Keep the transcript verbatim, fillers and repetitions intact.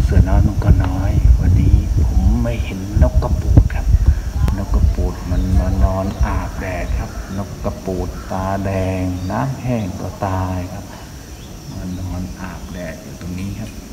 เสือน้อยมังกรน้อยวันนี้ผมไม่เห็นนกกระปูดครับนกกระปูดมันมานอนอาบแดดครับนกกระปูดตาแดงน้ำแห้งก็ตายครับมานอนอาบแดดอยู่ตรงนี้ครับ